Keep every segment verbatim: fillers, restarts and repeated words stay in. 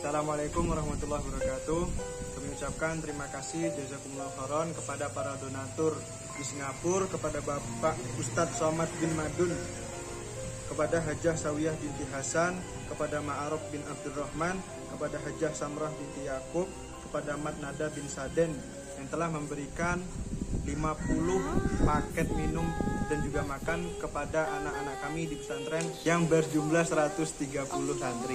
Assalamualaikum warahmatullahi wabarakatuh. Kami ucapkan terima kasih jazakumullah khairan kepada para donatur di Singapura, kepada Bapak Ustadz Somad bin Madun, kepada Hajah Sawiyah binti Hasan, kepada Ma'aruf bin Abdurrahman, kepada Hajah Samrah binti Yakub, kepada Mat Nada bin Saden yang telah memberikan lima puluh paket minum dan juga makan kepada anak-anak kami di pesantren yang berjumlah seratus tiga puluh santri.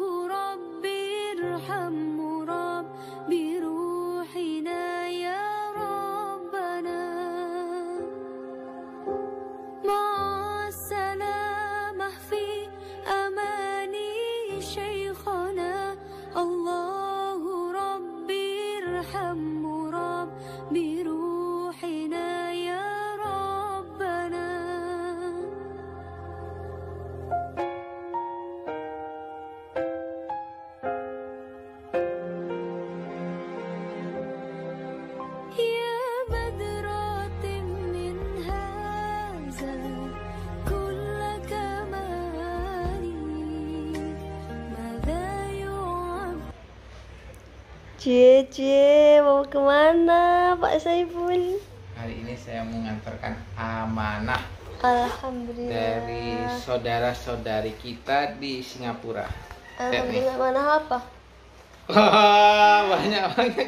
Cie, cie, mau kemana Pak Saiful? Hari ini saya mengantarkan amanah Alhamdulillah dari saudara-saudari kita di Singapura. Alhamdulillah, mana apa? Wah, banyak banget.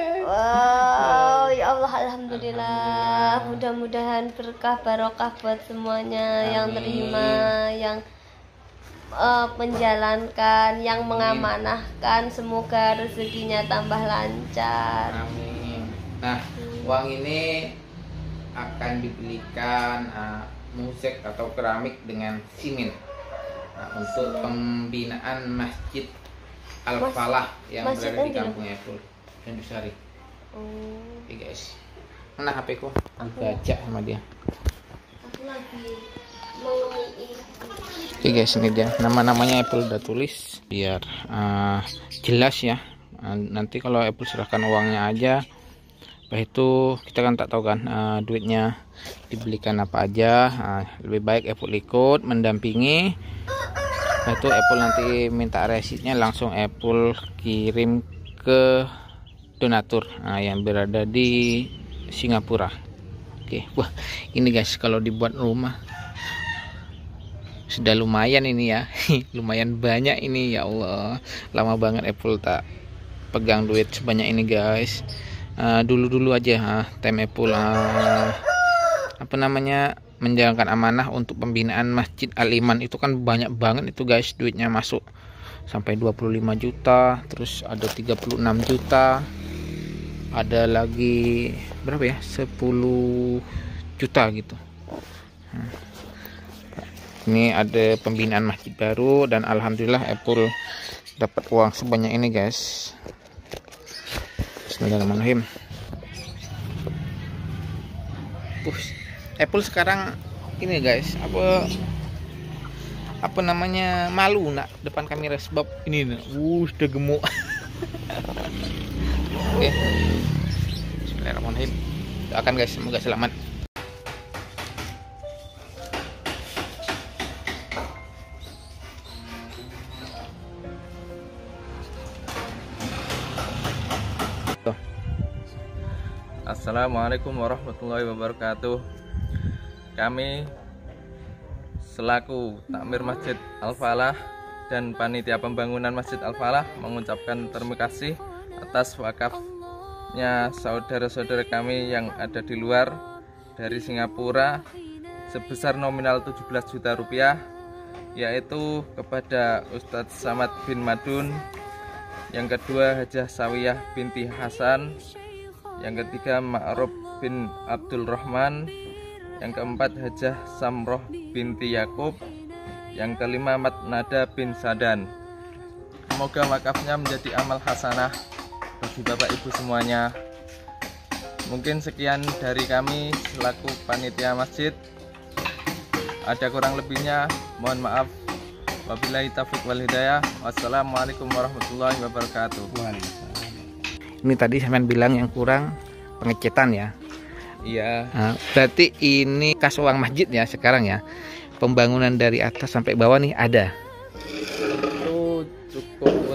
Wow, ya Allah, Alhamdulillah. Mudah-mudahan berkah barokah buat semuanya. Amin. Yang terima, yang Uh, menjalankan, yang mengamanahkan, semoga rezekinya tambah lancar. Amin. Nah, uang ini akan dibelikan uh, musik atau keramik dengan simen. Nah, untuk pembinaan Masjid Al-Falah yang Masjid berada di Kampung Epul dan Dusari. Oh. Oke guys, mana H P ku? Baca sama dia. Aku lagi mau. Oke guys, ini dia nama-namanya Apple udah tulis biar uh, jelas ya. Uh, nanti kalau Apple serahkan uangnya aja, apa itu kita kan tak tahu kan uh, duitnya dibelikan apa aja. Uh, lebih baik Apple ikut mendampingi. Nah, itu Apple nanti minta resitnya langsung Apple kirim ke donatur uh, yang berada di Singapura. Oke, wah ini guys kalau dibuat rumah sudah lumayan ini ya. Lumayan banyak ini, ya Allah, lama banget Apple tak pegang duit sebanyak ini guys. uh, dulu-dulu aja uh, time Apple uh, apa namanya menjalankan amanah untuk pembinaan Masjid Al-Iman itu kan banyak banget itu guys, duitnya masuk sampai dua puluh lima juta, terus ada tiga puluh enam juta, ada lagi berapa ya, sepuluh juta gitu. hmm. Ini ada pembinaan masjid baru dan alhamdulillah Apple dapat uang sebanyak ini guys. Bismillahirrahmanirrahim. Push. Apple sekarang ini guys, apa apa namanya malu nak depan kamera sebab ini uh sudah gemuk. Oke. Bismillahirrahmanirrahim. Doakan guys semoga selamat. Assalamualaikum warahmatullahi wabarakatuh. Kami selaku takmir Masjid Al-Falah dan panitia pembangunan Masjid Al-Falah mengucapkan terima kasih atas wakafnya saudara-saudara kami yang ada di luar dari Singapura sebesar nominal tujuh belas juta rupiah, yaitu kepada Ustadz Somad bin Madun, yang kedua Hajah Sawiyah binti Hasan, yang ketiga Ma'aruf bin Abdurrahman, yang keempat Hajah Samrah binti Yakub, yang kelima Mat Nada bin Sadan. Semoga wakafnya menjadi amal hasanah bagi Bapak Ibu semuanya. Mungkin sekian dari kami selaku panitia masjid. Ada kurang lebihnya mohon maaf. Wabillahi taufiq wal hidayah. Wassalamualaikum warahmatullahi wabarakatuh. Ini tadi saya bilang yang kurang pengecetan ya. Iya. Nah, berarti ini kas uang masjid ya sekarang ya. Pembangunan dari atas sampai bawah nih ada. Itu cukup untuk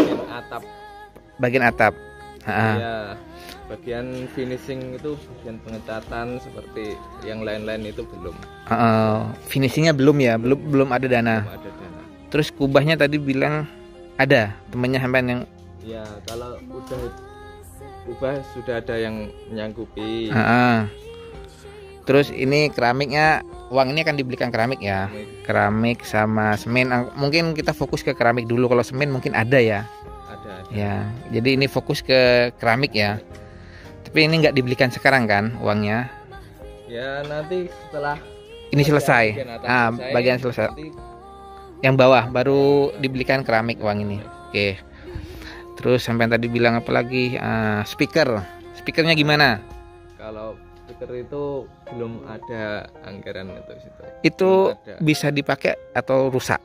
bagian atap. Bagian atap. Ha-ha. Ya, bagian finishing itu bagian pengecatan seperti yang lain-lain itu belum. Uh, finishingnya belum ya, belum belum ada dana. Belum ada dana. Terus kubahnya tadi bilang ada temennya sampean yang. Ya, kalau udah ubah sudah ada yang menyanggupi. Uh, terus ini keramiknya, uang ini akan dibelikan keramik ya, keramik sama semen. Mungkin kita fokus ke keramik dulu, kalau semen mungkin ada ya. Ada, ada. Ya, jadi ini fokus ke keramik ya. Tapi ini nggak dibelikan sekarang kan uangnya? Ya nanti setelah ini selesai, bagian atas ah selesai, bagian selesai. nanti Yang bawah baru dibelikan keramik uang ini. Oke. Terus sampai tadi bilang apa lagi? Uh, speaker, speakernya gimana? kalau speaker itu belum ada anggaran itu situ. Itu Belum ada. bisa dipakai atau rusak?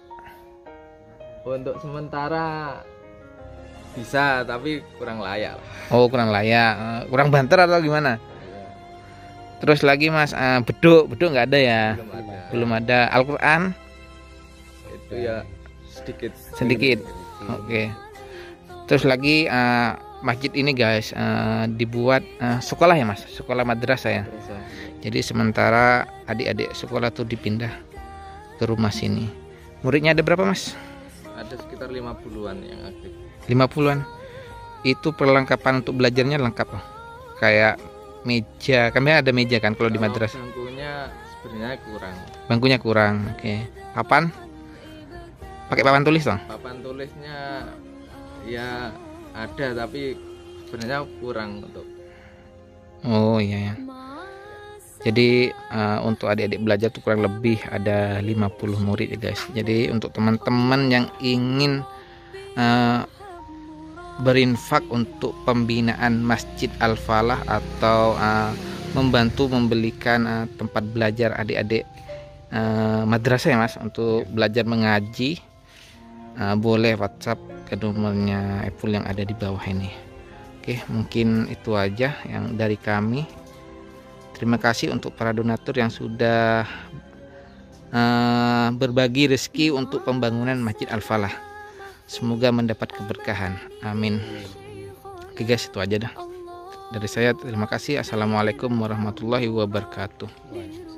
Untuk sementara bisa, tapi kurang layak. Oh kurang layak, uh, kurang banter atau gimana? Terus lagi mas, uh, beduk, beduk nggak ada ya? Belum ada. Belum ada. Al-Quran? Itu ya sedikit. Sedikit. Oke. Terus lagi uh, masjid ini guys uh, dibuat uh, sekolah ya mas, sekolah madrasah ya. Terasa. Jadi sementara adik-adik sekolah tuh dipindah ke rumah sini. Muridnya ada berapa mas? Ada sekitar lima puluhan yang aktif. lima puluhan. Itu perlengkapan untuk belajarnya lengkap loh. Kayak meja, kami ada meja kan kalau di Kalau madrasah. bangkunya sebenarnya kurang. Bangkunya kurang. Oke. Papan? Pakai papan tulis dong? Papan tulisnya ya ada, tapi sebenarnya kurang untuk. Oh iya ya. Jadi uh, untuk adik-adik belajar tuh kurang lebih ada lima puluh murid ya guys. Jadi untuk teman-teman yang ingin uh, berinfak untuk pembinaan Masjid Al-Falah atau uh, membantu membelikan uh, tempat belajar adik-adik uh, madrasah ya mas, untuk belajar mengaji, uh, boleh WhatsApp ke nomornya Epul yang ada di bawah ini. Oke, mungkin itu aja yang dari kami. Terima kasih untuk para donatur yang sudah uh, berbagi rezeki untuk pembangunan Masjid Al-Falah. Semoga mendapat keberkahan. Amin. Oke guys, itu aja dah dari saya. Terima kasih. Assalamualaikum warahmatullahi wabarakatuh.